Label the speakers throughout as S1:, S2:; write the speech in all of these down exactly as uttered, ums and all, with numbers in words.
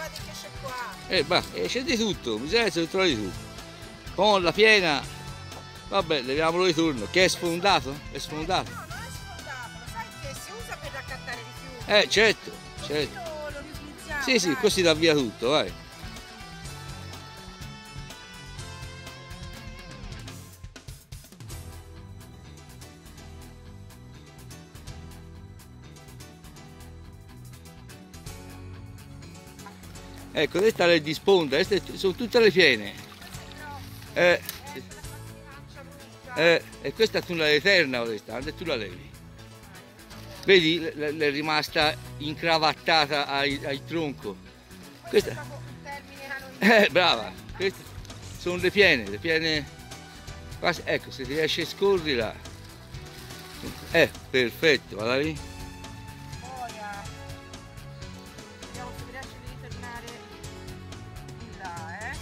S1: guardi che c'è qua.
S2: Eh, ma eh, c'è di tutto, bisogna essere trovi tu. Con la piena, vabbè, leviamolo di turno. Che è sfondato? È sfondato?
S1: No, non è sfondato, lo sai che si usa per raccattare rifiuti.
S2: Eh, certo,
S1: Così
S2: certo.
S1: lo, lo riutilizziamo.
S2: Sì, sì,
S1: dai.
S2: così dà via tutto, vai. Ecco, questa è di sponda, queste sono tutte le piene. Eh, eh, e questa tu la eterna, questa, e tu la levi. Vedi, l- l- è rimasta incravattata al, al tronco.
S1: Questo è
S2: Questa,
S1: proprio un termine anonimo.
S2: eh, brava, queste sono le piene, le piene. Quasi- ecco, se ti riesce a scorrila. Eh, perfetto, guarda lì.
S1: Ora, vediamo se riesce a ritornare di là, eh.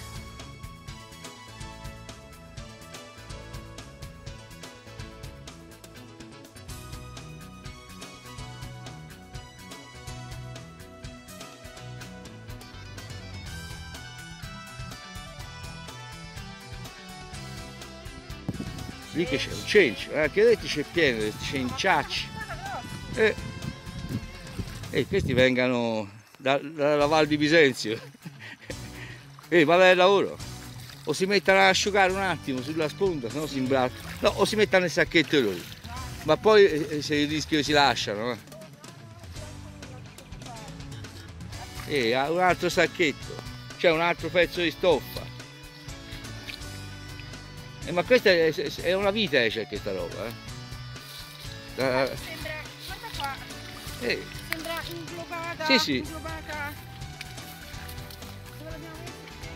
S2: Lì che c'è un cencio, eh, anche lì c'è pieno, di cenciacci. Eh, e questi vengano da- dalla Val di Bisenzio. E va bene il lavoro. O si mettono ad asciugare un attimo sulla sponda, se no si imbrattano. No, o si mettono nel sacchetto loro. Ma poi eh, se il rischio si lasciano. Eh. E ha un altro sacchetto, c'è un altro pezzo di stoffa. Eh, ma questa è, è una vita c'è questa roba. Eh. Da-
S1: Sembra, guarda qua,
S2: eh,
S1: sembra inglobata,
S2: Sì, sì.
S1: inglobata. Dove l'abbiamo messa?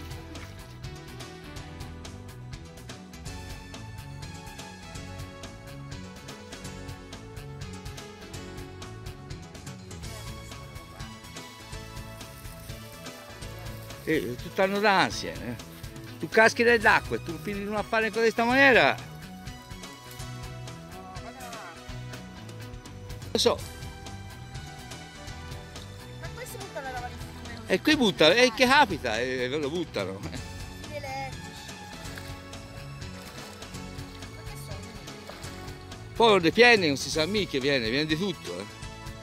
S2: eh, tutti hanno d'ansia. Eh. Tu caschi nell'acqua e tu fili in un affare in questa maniera,
S1: No, guarda là.
S2: lo so,
S1: Ma questi buttano la roba di fiume così.
S2: e qui buttano, e che capita? E lo buttano.
S1: Gli elettrici. Ma che sono?
S2: Poi le piene non si sa mica che viene, viene di tutto. Eh.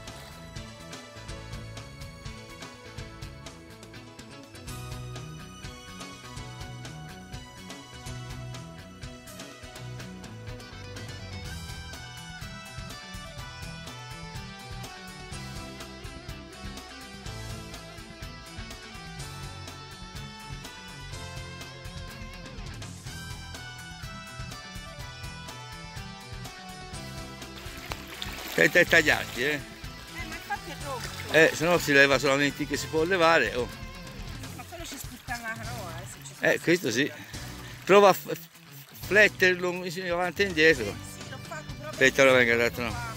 S2: Senza tagliarti, eh.
S1: Eh, ma infatti è rotto.
S2: Eh, se no si leva solamente che si può levare. Oh.
S1: Ma quello ci sputta la canoa, eh, se ci
S2: Eh, questo sì. Prova a f- fletterlo avanti e indietro.
S1: Sì, l'ho fatto proprio.
S2: Aspetta, ora venga dato no.